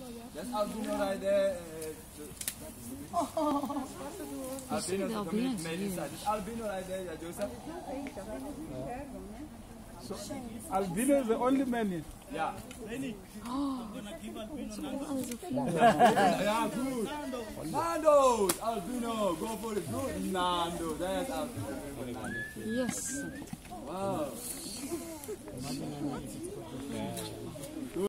That's albino right there. Albino is the complete male inside. This albino right there, yeah, Joseph. So, albino is the only man here. Yeah. I'm gonna give albino number. Yeah, good. Nando, albino, go for it. Good, Nando. That's albino. Yes. Wow.